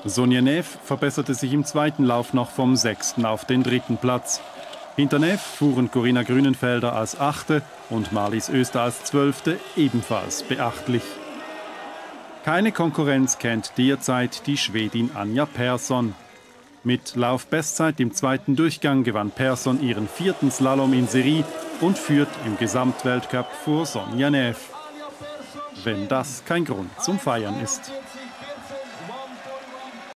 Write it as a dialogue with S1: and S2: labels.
S1: Sonja Neff verbesserte sich im zweiten Lauf noch vom 6. auf den 3. Platz. Hinter Neff fuhren Corinna Grünenfelder als 8. und Marlies Oester als 12. ebenfalls beachtlich. Keine Konkurrenz kennt derzeit die Schwedin Anja Persson. Mit Laufbestzeit im zweiten Durchgang gewann Persson ihren 4. Slalom in Serie und führt im Gesamtweltcup vor Sonja Neff. Wenn das kein Grund zum Feiern ist.